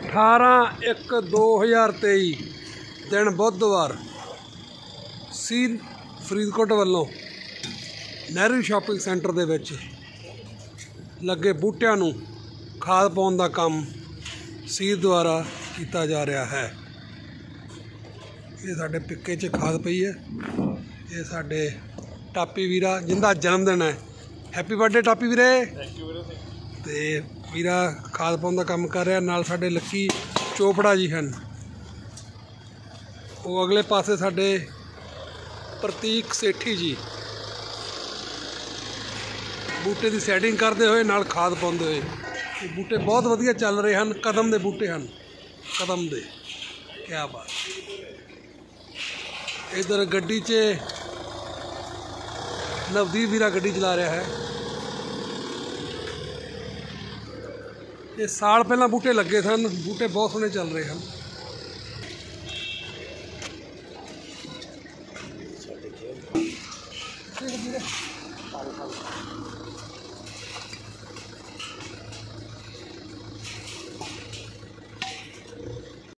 18/1/2023 दिन बुधवार सीन फरीदकोट वालों नेहरू शॉपिंग सेंटर दे विच लगे बूटियां नूं खाद पाउण दा काम सीर द्वारा किया जा रहा है। ये साडे पिक्के च खाद पई है। ये साडे टापी वीरा जिंदा जन्मदिन है, हैप्पी बर्थडे टापी वीरे। ते वीरा खाद पाउण दा काम कर रहा, नाल साडे लक्की चोपड़ा जी हैं। वो अगले पासे साडे प्रतीक सेठी जी बूटे की सैटिंग करते हुए नाल खाद पाउंदे हुए। ये बूटे बहुत वधिया चल रहे हैं, कदम के बूटे हैं, कदम दे, क्या बात। इधर गड्डी च नवदीप वीरा गड्डी चला रहा है। ये साल पहला बूटे लगे सन, बूटे बहुत सोहने चल रहे हैं।